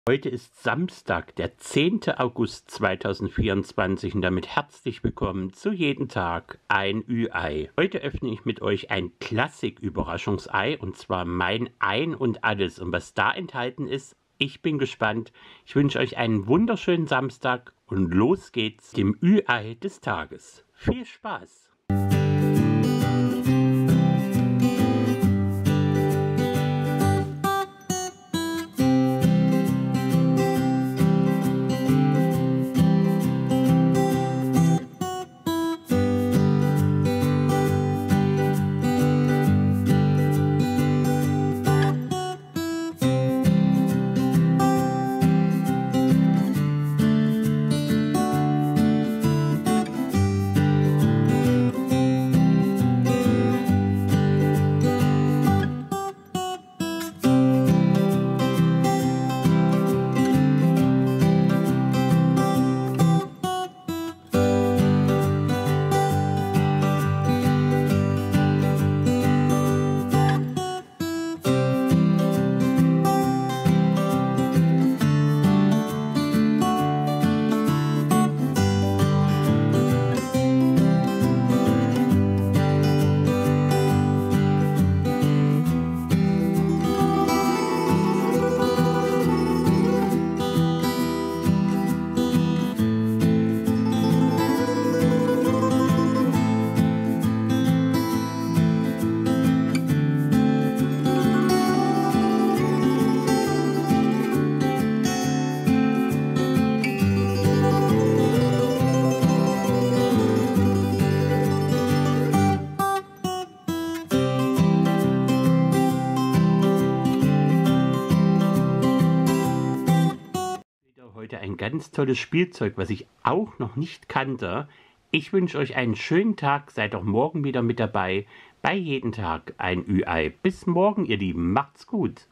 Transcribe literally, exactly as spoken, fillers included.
Heute ist Samstag, der zehnte August zweitausendvierundzwanzig und damit herzlich willkommen zu Jeden Tag ein Ü-Ei. Heute öffne ich mit euch ein Klassik-Überraschungsei und zwar mein Ein und Alles. Und was da enthalten ist, ich bin gespannt. Ich wünsche euch einen wunderschönen Samstag und los geht's dem Ü-Ei des Tages. Viel Spaß! Heute ein ganz tolles Spielzeug, was ich auch noch nicht kannte. Ich wünsche euch einen schönen Tag, seid auch morgen wieder mit dabei bei Jeden Tag ein Ü-Ei. Bis morgen, ihr Lieben, macht's gut!